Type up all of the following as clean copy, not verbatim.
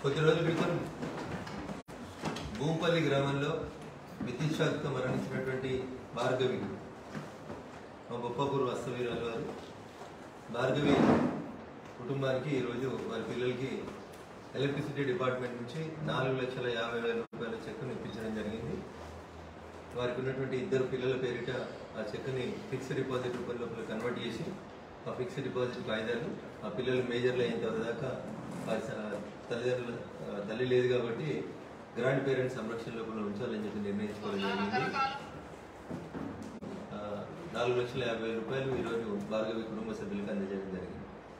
కొద్ది రోజుల క్రితం భూంపల్లి గ్రామంలో విద్యుత్ షాక్తో మరణించినటువంటి భార్గవి మా బొప్పాపూర్ వాస్తవీరాలు వారు భార్గవి కుటుంబానికి ఈరోజు వారి పిల్లలకి ఎలక్ట్రిసిటీ డిపార్ట్మెంట్ నుంచి 4,50,000 రూపాయల చెక్కును ఇప్పించడం జరిగింది. వారికి ఉన్నటువంటి 2 పిల్లల పేరిట ఆ చెక్కుని ఫిక్స్డ్ డిపాజిట్ రూపంలో కన్వర్ట్ చేసి ఆ ఫిక్స్డ్ డిపాజిట్ కాయిదాలు ఆ పిల్లలు మేజర్లు అయిన తర్వాత దాకా వారి తల్లిదండ్రుల తల్లి లేదు కాబట్టి గ్రాండ్ పేరెంట్స్ సంరక్షణ లోపల ఉంచాలని చెప్పి నిర్ణయించుకోవడం జరిగింది. 4,50,000 రూపాయలు ఈరోజు భార్గవి కుటుంబ సభ్యులకు అందజేయడం జరిగింది.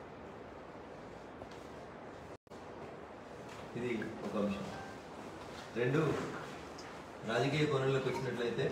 ఇది ఒక అంశం. 2, రాజకీయ కోణంలోకి వచ్చినట్లయితే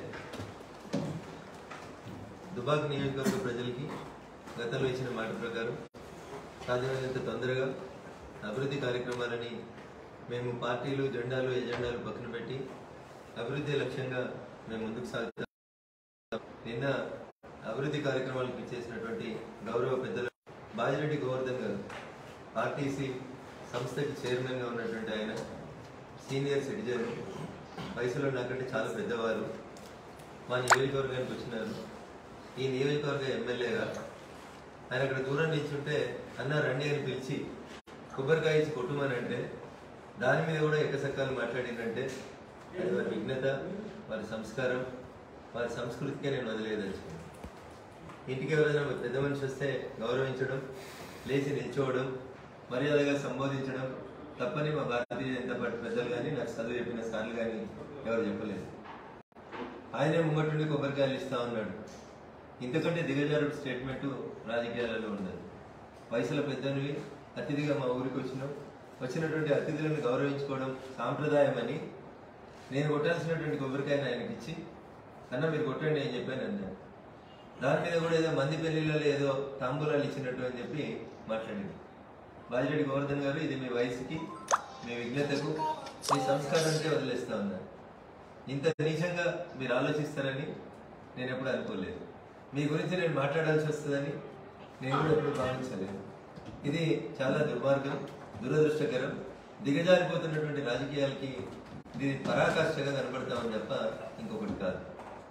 దుబాక్ నియోజకవర్గ ప్రజలకి గతంలో ఇచ్చిన మాట ప్రకారం సాధ్యమైనంత తొందరగా అభివృద్ధి కార్యక్రమాలని మేము పార్టీలు జెండాలు ఎజెండాలు పక్కన పెట్టి అభివృద్ధి లక్ష్యంగా మేము ముందుకు సాగుతాం. నిన్న అభివృద్ధి కార్యక్రమాలకు ఇచ్చేసినటువంటి గౌరవ పెద్దలు బాజిరెడ్డి గోవర్ధన్ గారు ఆర్టీసీ సంస్థకి చైర్మన్గా ఉన్నటువంటి ఆయన సీనియర్ సిటిజన్, వయసులో నాకంటే చాలా పెద్దవారు, మా నియోజకవర్గానికి వచ్చినారు. ఈ నియోజకవర్గ ఎమ్మెల్యేగా ఆయన అక్కడ దూరం నిల్చుంటే అన్న రండి అని పిలిచి కొబ్బరికాయ ఇచ్చి కొట్టుమనంటే దాని మీద కూడా ఎక్కసక్కాలు మాట్లాడిందంటే అది వారి విఘ్నత, వారి సంస్కారం, వారి సంస్కృతికే నేను వదిలేదలుచుకున్నాను. ఇంటికి ఎవరైనా పెద్ద మనిషి వస్తే గౌరవించడం, లేచి నిల్చోవడం, మర్యాదగా సంబోధించడం తప్పని మా భారతీయ జనతా పార్టీ పెద్దలు కానీ నాకు చదువు చెప్పిన సార్లు కానీ ఎవరు చెప్పలేదు. ఆయనే ముంగటుండి కొబ్బరికాయలు ఇస్తా ఉన్నాడు. ఇంతకంటే దిగజారుడు స్టేట్మెంట్ రాజకీయాలలో ఉండదు. వయసులో పెద్దనివి అతిథిగా మా ఊరికి వచ్చినటువంటి అతిథులను గౌరవించుకోవడం సాంప్రదాయం అని నేను కొట్టాల్సినటువంటి కొబ్బరికాయను ఆయనకి ఇచ్చి అన్న మీరు కొట్టండి అని చెప్పాను అన్నాడు. దాని మీద కూడా ఏదో మంది పెళ్లిళ్ళలో ఏదో తాంబూలాలు ఇచ్చినట్టు అని చెప్పి మాట్లాడింది. బాజిరెడ్డి గోవర్ధన్ గారు ఇది మీ వయసుకి, మీ విఘ్నతకు, మీ సంస్కారానికే వదిలేస్తా ఉన్నారు. ఇంత నీచంగా మీరు ఆలోచిస్తారని నేను ఎప్పుడు అనుకోలేదు. మీ గురించి నేను మాట్లాడాల్సి వస్తుందని నేను కూడా ఎప్పుడు భావించలేదు. ఇది చాలా దుర్మార్గం, దురదృష్టకరం, దిగజారిపోతున్నటువంటి రాజకీయాలకి ఇది పరాకాష్ఠగా కనబడతామని తప్ప ఇంకొకటి కాదు.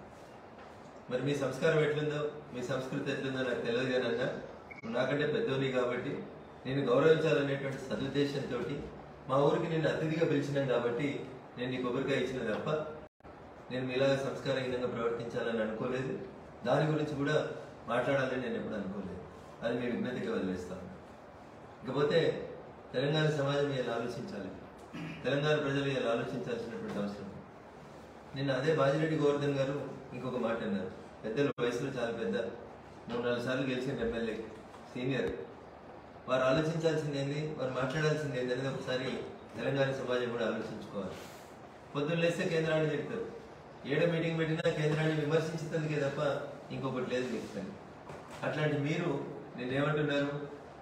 మరి మీ సంస్కారం ఎట్లుందో, మీ సంస్కృతి ఎట్లుందో నాకు తెలియదు కానన్నా నాకంటే పెద్దోని కాబట్టి నేను గౌరవించాలనేటువంటి సదుద్దేశంతో మా ఊరికి నేను అతిథిగా పిలిచినాను కాబట్టి నేను నీ కొబ్బరికాయ ఇచ్చిన తప్ప నేను మీలాగా సంస్కారహీనంగా ప్రవర్తించాలని అనుకోలేదు. దాని గురించి కూడా మాట్లాడాలని నేను ఎప్పుడు అనుకోలేదు. అది మీ విజ్ఞతగా వదిలేస్తాను. ఇకపోతే తెలంగాణ సమాజం ఇలా ఆలోచించాలి, తెలంగాణ ప్రజలు ఇలా ఆలోచించాల్సినటువంటి అవసరం. నిన్న అదే బాజిరెడ్డి గోవర్ధన్ గారు ఇంకొక మాట అన్నారు. పెద్దలు వయసులో చాలా పెద్ద, 3-4 సార్లు గెలిచిన ఎమ్మెల్యే, సీనియర్. వారు ఆలోచించాల్సింది ఏంది, వారు మాట్లాడాల్సింది ఏంది అనేది ఒకసారి తెలంగాణ సమాజం కూడా ఆలోచించుకోవాలి. పొద్దున్న లేస్తే కేంద్రాన్ని చెప్తారు, ఏడ మీటింగ్ పెట్టినా కేంద్రాన్ని విమర్శించేందుకే తప్ప ఇంకొకటి లేదు చెప్తాను. అట్లాంటి మీరు నేనేమంటున్నారు,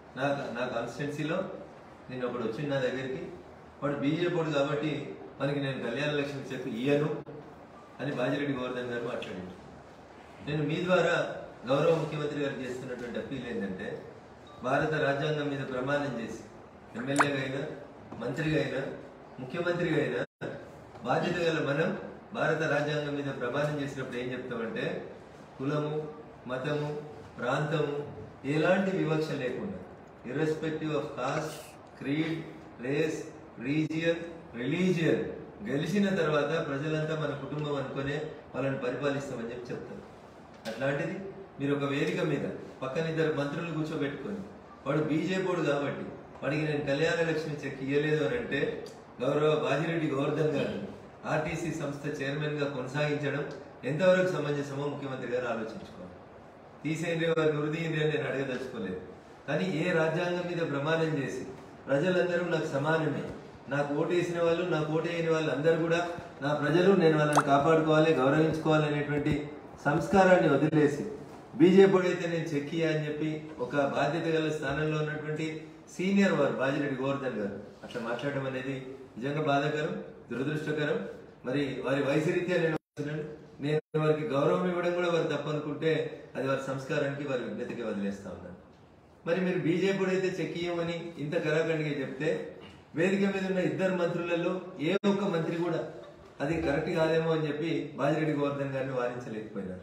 నా కాన్స్టిట్యున్సీలో నేను ఒకడు వచ్చింది నా దగ్గరికి, వాడు బీజేపీ కాబట్టి మనకి నేను కళ్యాణ లక్ష్మి చెక్ ఇయ్యను అని బాజిరెడ్డి గోవర్ధన్ గారు మాట్లాడారు. నేను మీ ద్వారా గౌరవ ముఖ్యమంత్రి గారు చేస్తున్నటువంటి అప్పీల్ ఏంటంటే, భారత రాజ్యాంగం మీద ప్రమాణం చేసి ఎమ్మెల్యేగా అయినా, మంత్రిగా అయినా, ముఖ్యమంత్రిగా అయినా బాధ్యత గల మనం భారత రాజ్యాంగం మీద ప్రమాణం చేసినప్పుడు ఏం చెప్తామంటే, కులము, మతము, ప్రాంతము ఎలాంటి వివక్ష లేకుండా, irrespective of caste, creed, race, region, religion, గెలిచిన తర్వాత ప్రజలంతా మన కుటుంబం అనుకునే వాళ్ళని పరిపాలిస్తామని చెప్పి చెప్తారు. అట్లాంటిది మీరు ఒక వేదిక మీద పక్కన 2 మంత్రులు కూర్చోబెట్టుకొని వాడు బీజేపీ కాబట్టి వాడికి నేను కళ్యాణ లక్ష్మి చెక్ ఇయ్యలేదు అని అంటే గౌరవ బాజిరెడ్డి గోవర్ధన్ గారు ఆర్టీసీ సంస్థ చైర్మన్ గా కొనసాగించడం ఎంతవరకు సమంజసమో ముఖ్యమంత్రి గారు ఆలోచించుకోవాలి. తీసేయండి వారిని వృద్ధి అని నేను అడగదలుచుకోలేదు. కానీ ఏ రాజ్యాంగం మీద ప్రమాణం చేసి ప్రజలందరూ నాకు సమానమే, నాకు ఓటు వేసిన వాళ్ళు, నాకు ఓటు వేయని వాళ్ళు అందరూ కూడా నా ప్రజలు, నేను వాళ్ళని కాపాడుకోవాలి, గౌరవించుకోవాలి అనేటువంటి సంస్కారాన్ని వదిలేసి బీజేపీ అయితే నేను చెక్కియా అని చెప్పి ఒక బాధ్యత గల స్థానంలో ఉన్నటువంటి సీనియర్ వారు బాజిరెడ్డి గోవర్ధన్ గారు అట్లా మాట్లాడడం అనేది నిజంగా బాధాకరం, దురదృష్టకరం. మరి వారి వయసు రీత్యా నేను వారికి గౌరవం ఇవ్వడం కూడా వారు తప్పనుకుంటే అది వారి సంస్కారానికి, వారి విజ్ఞతకి వదిలేస్తా ఉన్నాను. మరి మీరు బీజేపీ అయితే చెక్ ఇయ్యమని ఇంత కరాఖండిగా చెప్తే వేదిక మీద ఉన్న ఇద్దరు మంత్రులలో ఏ ఒక్క మంత్రి కూడా అది కరెక్ట్ కాదేమో అని చెప్పి బాజిరెడ్డి గోవర్ధన్ గారిని వారించలేకపోయినారు.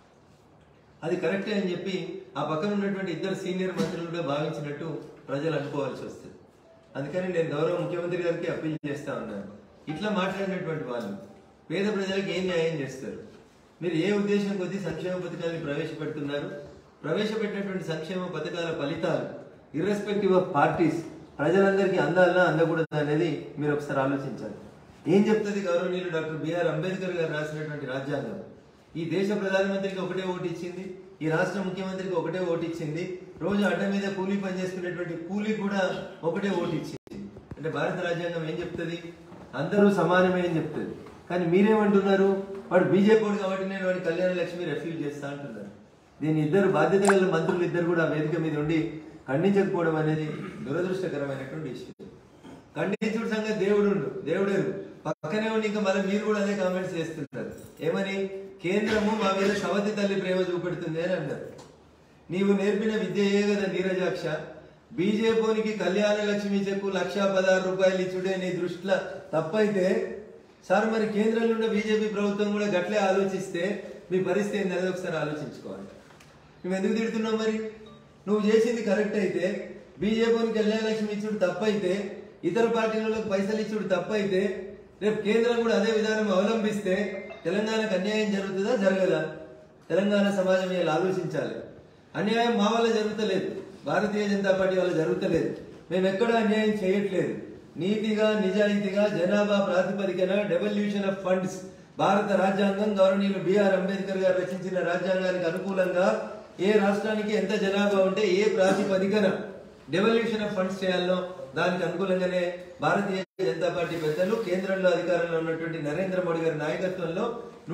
అది కరెక్టే అని చెప్పి ఆ పక్కన ఉన్నటువంటి ఇద్దరు సీనియర్ మంత్రులు కూడా భావించినట్టు ప్రజలు అనుకోవాల్సి వస్తుంది. అందుకని నేను గౌరవ ముఖ్యమంత్రి గారికి అప్పీల్ చేస్తా ఉన్నాను. ఇట్లా మాట్లాడినటువంటి వాళ్ళు పేద ప్రజలకు ఏం న్యాయం చేస్తారు? మీరు ఏ ఉద్దేశం కొద్దీ సంక్షేమ పథకాన్ని ప్రవేశపెడుతున్నారు? ప్రవేశపెట్టినటువంటి సంక్షేమ పథకాల ఫలితాలు ఇర్రెస్పెక్టివ్ ఆఫ్ పార్టీస్ ప్రజలందరికీ అందాలనా అందకూడదు అనేది మీరు ఒకసారి ఆలోచించాలి. ఏం చెప్తుంది గౌరవనీయులు డాక్టర్ బిఆర్ అంబేద్కర్ గారు రాసినటువంటి రాజ్యాంగం? ఈ దేశ ప్రధానమంత్రికి ఒకటే ఓటు ఇచ్చింది, ఈ రాష్ట్ర ముఖ్యమంత్రికి ఒకటే ఓటు ఇచ్చింది, రోజు అడ్డ మీద కూలీ పనిచేసుకునేటువంటి కూలీ కూడా ఒకటే ఓటు ఇచ్చింది. అంటే భారత రాజ్యాంగం ఏం చెప్తుంది? అందరూ సమానమే అని చెప్తుంది. కానీ మీరేమంటున్నారు? వాడు బీజేపీ వాడు కాబట్టి నేను వాడి కళ్యాణ లక్ష్మి రెఫ్యూజ్ చేస్తా అంటున్నారు. దీని ఇద్దరు బాధ్యత గల మంత్రులు ఇద్దరు కూడా వేదిక మీద ఉండి ఖండించకపోవడం అనేది దురదృష్టకరమైనటువంటి విషయం. ఖండించుడు సంగతి దేవుడు పక్కనే ఉండి ఇంకా మళ్ళీ మీరు కూడా అదే కామెంట్స్ చేస్తుంటారు. ఏమని? కేంద్రము మా మీద సవతి తల్లి ప్రేమ చూపెడుతుంది అని అన్నారు. నీవు నేర్పిన విద్యయే కదా నీరజాక్ష, బీజేపీకి కళ్యాణ లక్ష్మి చెక్కు 1,16,000 రూపాయలు ఇచ్చుడే నీ దృష్టిలో తప్పైతే, సార్ మరి కేంద్రంలో ఉన్న బీజేపీ ప్రభుత్వం కూడా గట్లే ఆలోచిస్తే మీ పరిస్థితి ఏంటనేది ఒకసారి ఆలోచించుకోవాలి. నువ్వు ఎందుకు తిడుతున్నావు? మరి నువ్వు చేసింది కరెక్ట్ అయితే, బీజేపీకి కళ్యాణ లక్ష్మి ఇచ్చుడు తప్పైతే, ఇతర పార్టీలకు పైసలు ఇచ్చుడు తప్పైతే, రేపు కేంద్రం కూడా అదే విధానం అవలంబిస్తే తెలంగాణకు అన్యాయం జరుగుతుందా జరగదా? తెలంగాణ సమాజం ఇలా ఆలోచించాలి. అన్యాయం మా వల్ల జరుగుతలేదు, భారతీయ జనతా పార్టీ వల్ల జరుగుతలేదు. మేము ఎక్కడా అన్యాయం చేయట్లేదు. నీతిగా నిజాయితీగా జనాభా ప్రాతిపదికన డెవల్యూషన్ ఆఫ్ ఫండ్స్ భారత రాజ్యాంగం గౌరవనీయులు బిఆర్ అంబేద్కర్ గారు రచించిన రాజ్యాంగానికి అనుకూలంగా ఏ రాష్ట్రానికి ఎంత జనాభా ఉంటే ఏ ప్రాతిపదికన డెవల్యూషన్ ఆఫ్ ఫండ్స్ చేయాలనో దానికి అనుకూలంగానే భారతీయ జనతా పార్టీ పెద్దలు కేంద్రంలో అధికారంలో ఉన్నటువంటి నరేంద్ర మోడీ గారి నాయకత్వంలో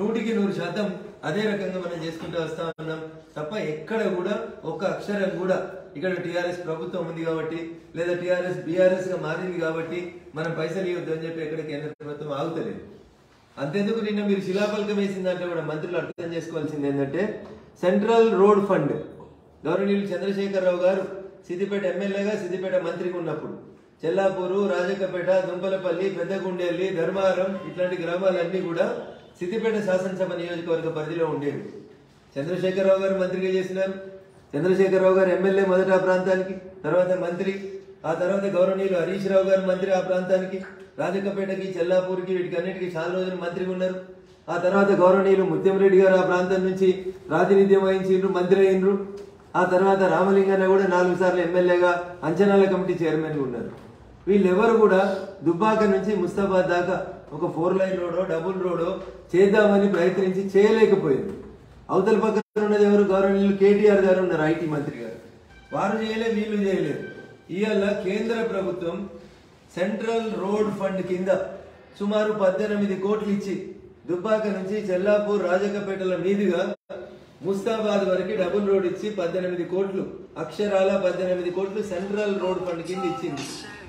100% అదే రకంగా మనం చేసుకుంటూ వస్తా ఉన్నాం తప్ప ఎక్కడ కూడా ఒక్క అక్షరం కూడా ఇక్కడ టీఆర్ఎస్ ప్రభుత్వం ఉంది కాబట్టి లేదా టీఆర్ఎస్ బీఆర్ఎస్ గా మారింది కాబట్టి మనం పైసలు ఇవ్వద్దు అని చెప్పి ఎక్కడ కేంద్ర ప్రభుత్వం ఆగుతలేదు. అంతేందుకు నిన్న మీరు శిలాఫలకం వేసిన దాంట్లో కూడా మంత్రులు అర్థం చేసుకోవాల్సింది ఏంటంటే, సెంట్రల్ రోడ్ ఫండ్ గౌరవనీయులు చంద్రశేఖరరావు గారు సిద్దిపేట ఎమ్మెల్యేగా సిద్దిపేట మంత్రిగా ఉన్నప్పుడు చెల్లాపూరు, రాజకపేట, దుంపలపల్లి, పెద్దగుండెల్లి, ధర్మారం ఇట్లాంటి గ్రామాలన్నీ కూడా సిద్దిపేట శాసనసభ నియోజకవర్గ పరిధిలో ఉండేవి. చంద్రశేఖరరావు గారు మంత్రిగా చేసినారు. చంద్రశేఖరరావు గారు ఎమ్మెల్యే మొదట ఆ ప్రాంతానికి, తర్వాత మంత్రి, ఆ తర్వాత గౌరవనీయులు హరీష్ రావు గారు మంత్రి ఆ ప్రాంతానికి, రాజకపేటకి, చెల్లాపూర్కి వీటికి అన్నిటికీ చాలా రోజులు మంత్రిగా ఉన్నారు. ఆ తర్వాత గౌరవనీయులు ముత్యంరెడ్డి గారు ఆ ప్రాంతం నుంచి ప్రాతినిధ్యం వహించిండ్రు, మంత్రి అయినరు. ఆ తర్వాత రామలింగన్న కూడా 4 సార్లు ఎమ్మెల్యేగా అంచనాల కమిటీ చైర్మన్ ఉన్నారు. వీళ్ళెవరు కూడా దుబ్బాక నుంచి ముస్తాబాద్ దాకా ఒక 4 లైన్ రోడో డబుల్ రోడో చేద్దామని ప్రయత్నించి చేయలేకపోయింది. అవతల పక్కన ఉన్నది ఎవరు? గౌరవనీయులు కేటీఆర్ గారు ఉన్నారు, ఐటీ మంత్రి గారు. వారు చేయలేదు, వీళ్ళు చేయలేదు. ఇవాళ కేంద్ర ప్రభుత్వం సెంట్రల్ రోడ్ ఫండ్ కింద సుమారు 18 కోట్లు ఇచ్చి దుబ్బాక నుంచి చెల్లాపూర్, రాజకపేటల మీదుగా ముస్తాబాద్ వరకు డబుల్ రోడ్ ఇచ్చి 18 కోట్లు, అక్షరాల 18 కోట్లు సెంట్రల్ రోడ్ ఫండ్ కింద ఇచ్చింది.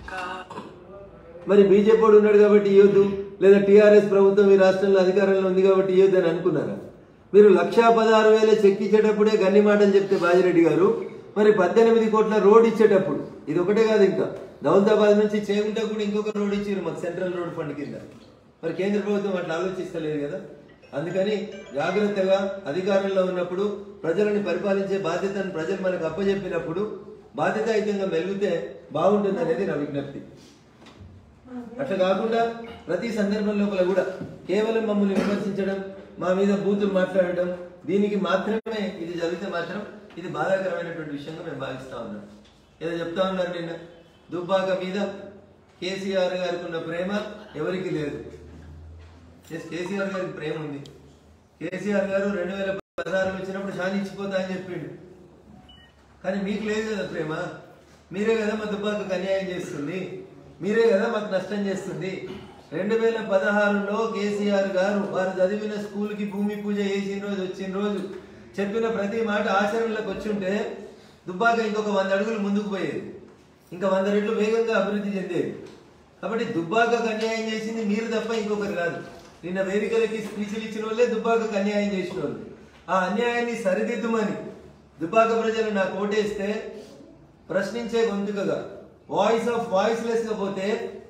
మరి బీజేపీ ఉన్నాడు కాబట్టి ఇవ్వద్దు, లేదా టీఆర్ఎస్ ప్రభుత్వం ఈ రాష్ట్రంలో అధికారంలో ఉంది కాబట్టి ఇవ్వద్దు అని అనుకున్నారా? మీరు 1,16,000 చెక్ ఇచ్చేటప్పుడే గన్ని మాటలు చెప్తే బాజిరెడ్డి గారు, మరి 18 కోట్ల రోడ్ ఇచ్చేటప్పుడు ఇది ఒకటే కాదు, ఇంకా దౌలతాబాద్ నుంచి చేగుంట కూడా ఇంకొక రోడ్ ఇచ్చారు మాకు సెంట్రల్ రోడ్ ఫండ్ కింద. మరి కేంద్ర ప్రభుత్వం అట్లా ఆలోచిస్తలేదు కదా. అందుకని జాగ్రత్తగా అధికారంలో ఉన్నప్పుడు ప్రజలను పరిపాలించే బాధ్యతను ప్రజలు మనకు అప్పచెప్పినప్పుడు బాధ్యతాయుతంగా మెలిగితే బాగుంటుంది అనేది నా విజ్ఞప్తి. అట్లా కాకుండా ప్రతి సందర్భం లోపల కూడా కేవలం మమ్మల్ని విమర్శించడం, మా మీద బూతులు మాట్లాడడం, దీనికి మాత్రమే ఇది జరిగితే మాత్రం ఇది బాధాకరమైనటువంటి విషయంగా మేము భావిస్తా ఉన్నాం. ఏదో చెప్తా ఉన్నారు నిన్న, దుబ్బాక మీద కేసీఆర్ గారికి ఉన్న ప్రేమ ఎవరికి లేదు. కేసీఆర్ గారికి ప్రేమ ఉంది. కేసీఆర్ గారు 2016 వచ్చినప్పుడు శానిచ్చిపోతా అని చెప్పిండు. కానీ మీకు లేదు కదా ప్రేమ. మీరే కదా మా దుబ్బాకకు అన్యాయం చేస్తుంది, మీరే కదా మాకు నష్టం చేస్తుంది. 2016లో కేసీఆర్ గారు వారు చదివిన స్కూల్కి భూమి పూజ చేసిన రోజు, వచ్చిన రోజు చెప్పిన ప్రతి మాట ఆచరణలోకి వచ్చి ఉంటే దుబ్బాక ఇంకొక 100 అడుగులు ముందుకు పోయేది, ఇంకా 100 రెట్లు వేగంగా అభివృద్ధి చెందేది. కాబట్టి దుబ్బాకకు అన్యాయం చేసింది మీరు తప్ప ఇంకొకరు కాదు. నిన్న వేదికలకి స్పీచ్లు ఇచ్చిన వాళ్ళే దుబ్బాకకు అన్యాయం చేసిన వాళ్ళు. ఆ అన్యాయాన్ని సరిదిద్దుమని దుబ్బాక ప్రజలు నాకు ఓటేస్తే ప్రశ్నించే గొంతుకగా, వాయిస్లెస్ గా పోతే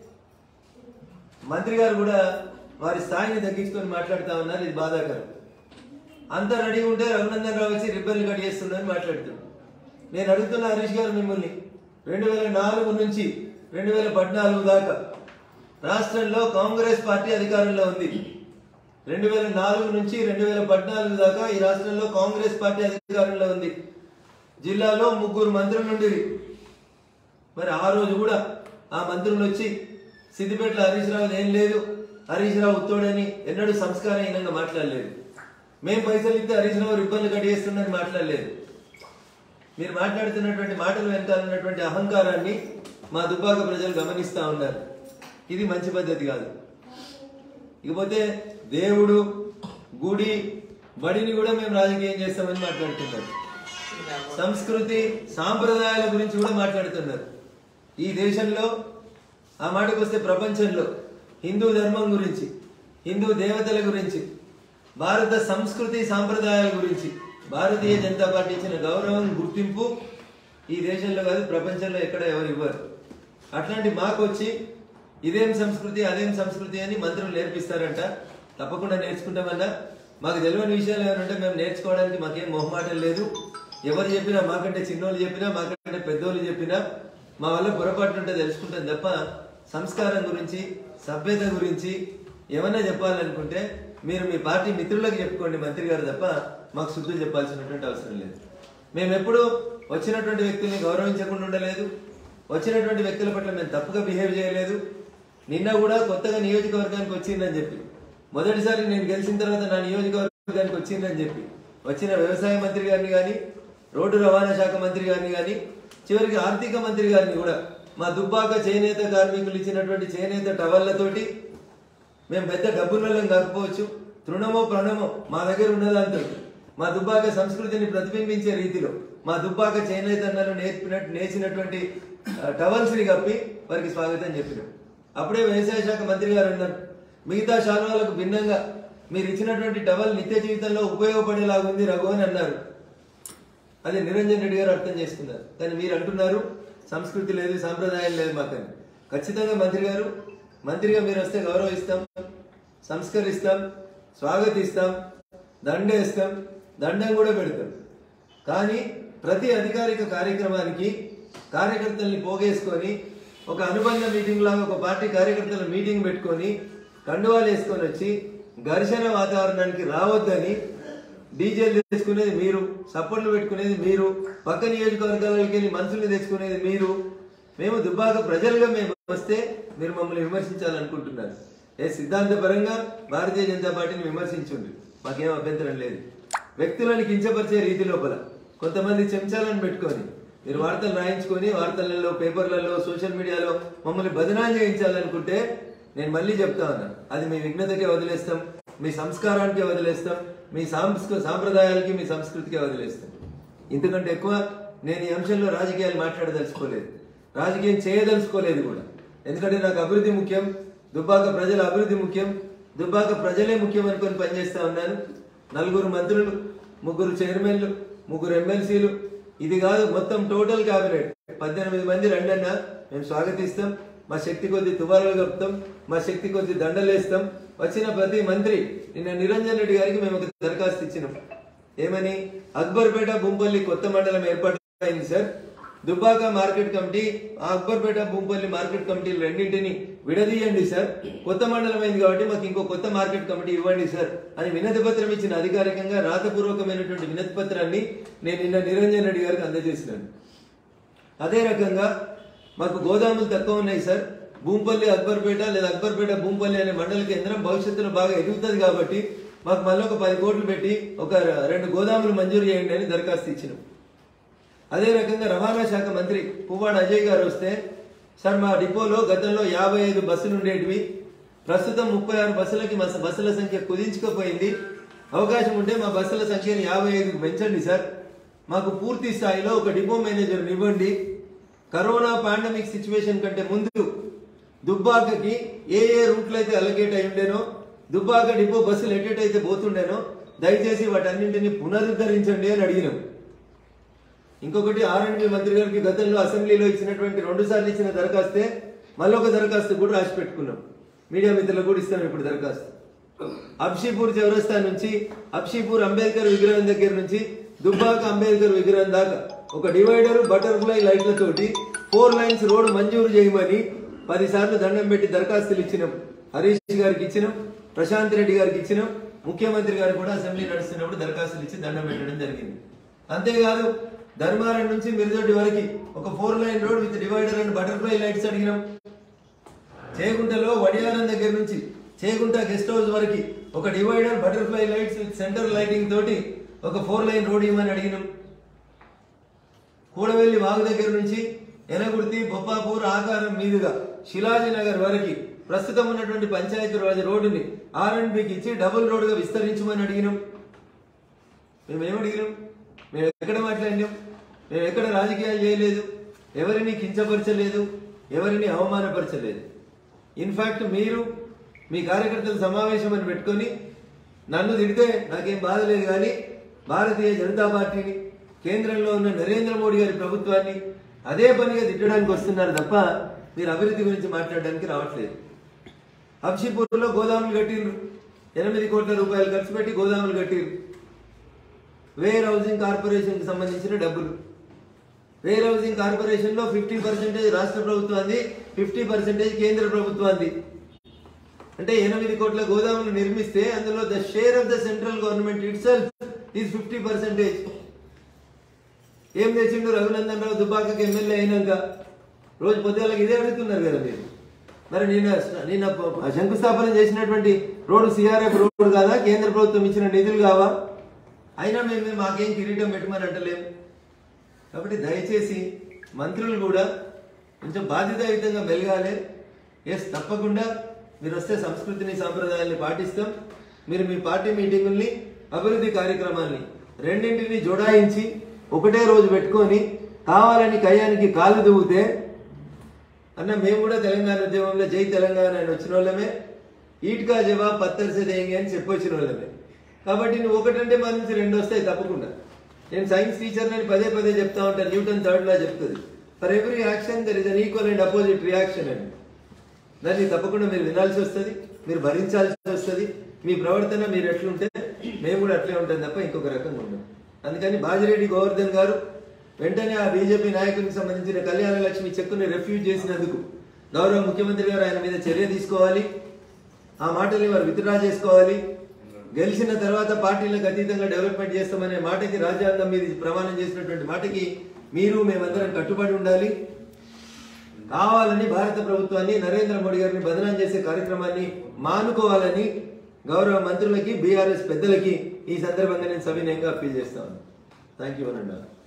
మంత్రి గారు కూడా వారి స్థాయిని తగ్గించుకొని మాట్లాడుతూ ఉన్నారు. ఇది బాధాకరం. అంతా రెడీగా ఉంటే రఘునందన్ రావు వచ్చి రిబ్బన్లు కట్ చేస్తుందని మాట్లాడుతున్నారు. నేను అడుగుతున్న హరీష్ గారు మిమ్మల్ని 2004 నుంచి 2014 దాకా రాష్ట్రంలో కాంగ్రెస్ పార్టీ అధికారంలో ఉంది. 2004 నుంచి 2014 దాకా ఈ రాష్ట్రంలో కాంగ్రెస్ పార్టీ అధికారంలో ఉంది. జిల్లాలో 3 మంత్రులు ఉండేవి. మరి ఆ రోజు కూడా ఆ మంత్రులు వచ్చి సిద్దిపేటలో హరీష్ రావు ఏం లేదు, హరీష్ రావు ఉత్తోడని ఎన్నడూ సంస్కారహీనంగా మాట్లాడలేదు. మేము పైసలు ఇస్తే హరీష్ రావు రిబ్బన్లు కట్ చేస్తుందని మాట్లాడలేదు. మీరు మాట్లాడుతున్నటువంటి మాటలు వెనకాలన్నటువంటి అహంకారాన్ని మా దుబ్బాక ప్రజలు గమనిస్తా ఉన్నారు. ఇది మంచి పద్ధతి కాదు. ఇకపోతే దేవుడు, గుడి, బడిని కూడా మేము రాజకీయం చేస్తామని మాట్లాడుతున్నారు. సంస్కృతి సాంప్రదాయాల గురించి కూడా మాట్లాడుతున్నారు. ఈ దేశంలో ఆ మాటకు వస్తే ప్రపంచంలో హిందూ ధర్మం గురించి, హిందూ దేవతల గురించి, భారత సంస్కృతి సాంప్రదాయాల గురించి భారతీయ జనతా పార్టీ ఇచ్చిన గౌరవం, గుర్తింపు ఈ దేశంలో కాదు ప్రపంచంలో ఎక్కడ ఎవరు ఇవ్వరు. అట్లాంటి మాకు వచ్చి ఇదేం సంస్కృతి అదేం సంస్కృతి అని మంత్రులు నేర్పిస్తారంట. తప్పకుండా నేర్చుకుంటామన్నా. మాకు తెలియని విషయాలు ఏమంటే మేము నేర్చుకోవడానికి మాకేం మొహమాటం లేదు. ఎవరు చెప్పినా, మాకంటే చిన్నోళ్ళు చెప్పినా, మాకంటే పెద్దోళ్ళు చెప్పినా మా వల్ల పొరపాటు ఉంటే తెలుసుకుంటాం తప్ప సంస్కారం గురించి, సభ్యత గురించి ఏమన్నా చెప్పాలనుకుంటే మీరు మీ పార్టీ మిత్రులకు చెప్పుకోండి మంత్రి గారు తప్ప మాకు శుద్ధులు చెప్పాల్సినటువంటి అవసరం లేదు. మేము ఎప్పుడు వచ్చినటువంటి వ్యక్తుల్ని గౌరవించకుండా ఉండలేదు. వచ్చినటువంటి వ్యక్తుల పట్ల మేము తప్పుగా బిహేవ్ చేయలేదు. నిన్న కూడా కొత్తగా నియోజకవర్గానికి వచ్చిందని చెప్పి, మొదటిసారి నేను గెలిచిన తర్వాత నా నియోజకవర్గానికి వచ్చిందని చెప్పి వచ్చిన వ్యవసాయ మంత్రి గారిని కానీ, రోడ్డు రవాణా శాఖ మంత్రి గారిని కానీ, చివరికి ఆర్థిక మంత్రి గారిని కూడా మా దుబ్బాక చేనేత కార్మికులు ఇచ్చినటువంటి చేనేత టవళ్లతోటి మేము పెద్ద డబ్బున్నలం కాకపోవచ్చు, తృణమో ప్రణమో మా దగ్గర ఉన్నదాంతో మా దుబ్బాక సంస్కృతిని ప్రతిబింబించే రీతిలో మా దుబ్బాక చేనేతన్నలు నేర్చినటువంటి టవల్స్ని కప్పి వారికి స్వాగతం చెప్పినాం. అప్పుడే వ్యవసాయ శాఖ మంత్రి గారు అన్నారు, మిగతా శాలువాలకు భిన్నంగా మీరు ఇచ్చినటువంటి టవల్ నిత్య జీవితంలో ఉపయోగపడేలాగా ఉంది రఘు అని అన్నారు. అది నిరంజన్ రెడ్డి గారు అర్థం చేసుకున్నారు. కానీ మీరు అంటున్నారు సంస్కృతి లేదు, సాంప్రదాయం లేదు మాకని. ఖచ్చితంగా మంత్రిగా మీరు వస్తే గౌరవిస్తాం, సంస్కరిస్తాం, స్వాగతిస్తాం, దండేస్తాం, దండం కూడా పెడతాం. కానీ ప్రతి అధికారిక కార్యక్రమానికి కార్యకర్తల్ని పోగేసుకొని ఒక అనుబంధ మీటింగ్ లాగా ఒక పార్టీ కార్యకర్తల మీటింగ్ పెట్టుకొని కండువాలు వేసుకొని వచ్చి ఘర్షణ వాతావరణానికి రావద్దని డీజేలు తెచ్చుకునేది మీరు, సపోర్ట్లు పెట్టుకునేది మీరు, పక్క నియోజకవర్గాలకి వెళ్ళి మనుషుల్ని తెచ్చుకునేది మీరు. మేము దుబ్బాక ప్రజలుగా మేము వస్తే మీరు మమ్మల్ని విమర్శించాలనుకుంటున్నారు. సిద్ధాంతపరంగా భారతీయ జనతా పార్టీని విమర్శించండి, మాకేం అభ్యంతరం లేదు. వ్యక్తులను కించపరిచే రీతి లోపల కొంతమంది చెంచాలను పెట్టుకొని మీరు వార్తలు రాయించుకొని వార్తలలో, పేపర్లలో, సోషల్ మీడియాలో మమ్మల్ని బదనాలు చేయించాలనుకుంటే నేను మళ్ళీ చెప్తా ఉన్నాను, అది మీ విఘ్నతకే వదిలేస్తాం, మీ సంస్కారానికే వదిలేస్తాం, మీ సాంప్రదాయాలకి, మీ సంస్కృతికే వదిలేస్తాం. ఇంతకంటే ఎక్కువ నేను ఈ అంశంలో రాజకీయాలు మాట్లాడదలుచుకోలేదు, రాజకీయం చేయదలుచుకోలేదు కూడా. ఎందుకంటే నాకు అభివృద్ధి ముఖ్యం, దుబ్బాక ప్రజల అభివృద్ధి ముఖ్యం, దుబ్బాక ప్రజలే ముఖ్యం అనుకొని పనిచేస్తా ఉన్నాను. 4 మంత్రులు, 3 చైర్మన్లు, 3 ఎమ్మెల్సీలు, ఇది కాదు మొత్తం టోటల్ క్యాబినెట్ 18 మంది రండన్నా మేము స్వాగతిస్తాం. మా శక్తి కొద్ది తువాలు కప్పుతాం, మా శక్తి కొద్ది దండలేస్తాం. వచ్చిన ప్రతి మంత్రి, నిన్న నిరంజన్ రెడ్డి గారికి మేము ఒక దరఖాస్తు ఇచ్చినాం. ఏమని? అక్బర్పేట భూంపల్లి కొత్త మండలం ఏర్పాటు అయింది sir, Dubbaka market committee, Akbarpet Bhoompally market కమిటీలు రెండింటిని విడదీయండి సార్, కొత్త మండలం అయింది కాబట్టి మాకు ఇంకో కొత్త మార్కెట్ కమిటీ ఇవ్వండి సార్ అని వినతి పత్రం ఇచ్చిన అధికారికంగా రాతపూర్వకమైనటువంటి వినతి పత్రాన్ని నేను నిన్న నిరంజన్ రెడ్డి గారికి అందజేసినాను. అదే రకంగా మాకు గోదాములు తక్కువ ఉన్నాయి సార్, భూంపల్లి అక్బర్పేట లేదా అక్బర్పేట భూంపల్లి అనే మండల కేంద్రం భవిష్యత్తులో బాగా ఎదుగుతుంది కాబట్టి మాకు మళ్ళీ ఒక 10 కోట్లు పెట్టి ఒక 2 గోదాములు మంజూరు చేయండి అని దరఖాస్తు ఇచ్చినాం. అదే రకంగా రవాణా శాఖ మంత్రి పువ్వాడ అజయ్ గారు వస్తే, సార్ మా డిపోలో గతంలో 55 బస్సులు ఉండేటివి, ప్రస్తుతం 36 బస్సులకి బస్సుల సంఖ్య కుదించుకుపోయింది, అవకాశం ఉంటే మా బస్సుల సంఖ్యను 55కు పెంచండి సార్, మాకు పూర్తి స్థాయిలో ఒక డిపో మేనేజర్ని ఇవ్వండి. కరోనా పాండమిక్ సిచ్యువేషన్ కంటే ముందు దుబ్బాకకి ఏ రూట్లు అయితే అలొకేట్ అయి ఉండేనో, దుబ్బాక డిపో బస్సులు ఎటైతే పోతుండేనో దయచేసి వాటన్నింటినీ పునరుద్ధరించండి అని అడిగినాం. ఇంకొకటి R&B మంత్రి గారికి గతంలో అసెంబ్లీలో ఇచ్చినటువంటి 2 సార్లు ఇచ్చిన దరఖాస్తే మళ్ళొక దరఖాస్తు కూడా రాసి పెట్టుకున్నాం. మీడియా మిత్రులకు కూడా ఇస్తాం ఇప్పుడు దరఖాస్తు. అబ్షీపూర్ చౌరస్తా నుంచి అబ్షీపూర్ అంబేద్కర్ విగ్రహం దగ్గర నుంచి దుబ్బాక అంబేద్కర్ విగ్రహం దాకా ఒక డివైడర్ బటర్ఫ్లై లైట్లతోటి 4 లైన్స్ రోడ్డు మంజూరు చేయమని 10 సార్లు దండం పెట్టి దరఖాస్తులు ఇచ్చినాం. హరీష్ గారికి ఇచ్చినాం, ప్రశాంత్ రెడ్డి గారికి ఇచ్చినాం, ముఖ్యమంత్రి గారు కూడా అసెంబ్లీ నడుస్తున్నప్పుడు దరఖాస్తులు ఇచ్చి దండం పెట్టడం జరిగింది. అంతేకాదు ధర్మారం నుంచి మిర్దొడ్డి వరకు ఒక 4 line road with divider and butterfly lights అడిగినాం. చేగుంటలో వడియారం దగ్గర నుంచి చేగుంట గెస్ట్ హౌస్ వరకు ఒక divider butterfly lights with centre lighting తోటి ఒక 4 లైన్ రోడ్ ఇవ్వమని అడిగినాం. కూడవెల్లి వాగు దగ్గర నుంచి ఎనగుర్తి బొప్పాపూర్ ఆకారం మీదుగా శిలాజీ నగర్ వరకు ప్రస్తుతం ఉన్నటువంటి పంచాయతీ రాజ్ రోడ్డుని R&Bకి ఇచ్చి డబుల్ రోడ్డుగా విస్తరించమని అడిగినాం. మేమేమడిగినాం? మేము ఎక్కడ మాట్లాడినాం? మేము ఎక్కడ రాజకీయాలు చేయలేదు, ఎవరిని కించపరచలేదు, ఎవరిని అవమానపరచలేదు. ఇన్ఫాక్ట్ మీరు మీ కార్యకర్తల సమావేశం అని పెట్టుకొని నన్ను తిడితే నాకేం బాధ లేదు, కానీ భారతీయ జనతా పార్టీని, కేంద్రంలో ఉన్న నరేంద్ర మోడీ గారి ప్రభుత్వాన్ని అదే పనిగా తిట్టడానికి వస్తున్నారు తప్ప మీరు అభివృద్ధి గురించి మాట్లాడడానికి రావట్లేదు. అబ్షీపూర్లో గోదాములు కట్టిండ్రు, 8 కోట్ల రూపాయలు ఖర్చు పెట్టి గోదాములు కట్టిండ్రు. వేర్ హౌసింగ్ కార్పొరేషన్ కి సంబంధించిన డబ్బులు. వేర్ హౌసింగ్ కార్పొరేషన్ లో 50% రాష్ట్ర ప్రభుత్వాన్ని, 50% కేంద్ర ప్రభుత్వాన్ని. అంటే 8 కోట్ల గోదాములు నిర్మిస్తే అందులో the share of the central government itself is 50%. ఏం తెచ్చిండు రఘునందన్ రావు దుబ్బాకకి ఎమ్మెల్యే అయినాక? రోజు పొద్దుగాలకి ఇదే అడుగుతున్నారు కదా మీరు. మరి నిన్న శంకుస్థాపన చేసినటువంటి రోడ్డు CRF రోడ్డు కాదా? కేంద్ర ప్రభుత్వం ఇచ్చిన నిధులు కావా? అయినా మేము మాకేం కిరీటం పెట్టమని అంటలేము. కాబట్టి దయచేసి మంత్రులు కూడా కొంచెం బాధ్యతాయుతంగా మెలగాలి. తప్పకుండా మీరు వస్తే సంస్కృతిని సాంప్రదాయాన్ని పాటిస్తాం. మీరు మీ పార్టీ మీటింగుల్ని, అభివృద్ధి కార్యక్రమాల్ని రెండింటిని జోడాయించి ఒకటే రోజు పెట్టుకొని కావాలని కయ్యానికి కాలు దువ్వుతే అన్న మేము కూడా తెలంగాణ ఉద్యమంలో జై తెలంగాణ అని వచ్చిన వాళ్ళమే, ఈట్కా జవాబ్ పత్తర్ సే దేంగే అని చెప్పొచ్చిన వాళ్ళమే. కాబట్టి నువ్వు ఒకటంటే మన నుంచి 2 వస్తాయి తప్పకుండా. నేను సైన్స్ టీచర్ అని పదే పదే చెప్తా ఉంటాను. న్యూటన్ థర్డ్ లా చెప్తుంది, for every action there is an equal and opposite reaction అని. దాన్ని తప్పకుండా మీరు వినాల్సి వస్తుంది, మీరు భరించాల్సి వస్తుంది. మీ ప్రవర్తన మీరు ఎట్లుంటే మేము కూడా అట్లే ఉంటాం తప్ప ఇంకొక రకంగా ఉంటాం. అందుకని బాజిరెడ్డి గోవర్ధన్ గారు వెంటనే ఆ బీజేపీ నాయకునికి సంబంధించిన కళ్యాణ లక్ష్మి చెక్కుని రిఫ్యూజ్ చేసినందుకు గౌరవ ముఖ్యమంత్రి గారు ఆయన మీద చర్య తీసుకోవాలి. ఆ మాటల్ని వారు విత్డ్రా చేసుకోవాలి. గెలిచిన తర్వాత పార్టీలకు అతీతంగా డెవలప్మెంట్ చేస్తామనే మాటకి, రాజ్యాంగం మీద ప్రమాణం చేసినటువంటి మాటకి మీరు మేమందరం కట్టుబడి ఉండాలి. కావాలని భారత ప్రభుత్వాన్ని, నరేంద్ర మోడీ గారిని బదనాం చేసే కార్యక్రమాన్ని మానుకోవాలని గౌరవ మంత్రులకి, బీఆర్ఎస్ పెద్దలకి ఈ సందర్భంగా నేను సవినయంగా అప్పీల్ చేస్తాను. థ్యాంక్ యూ అనండి.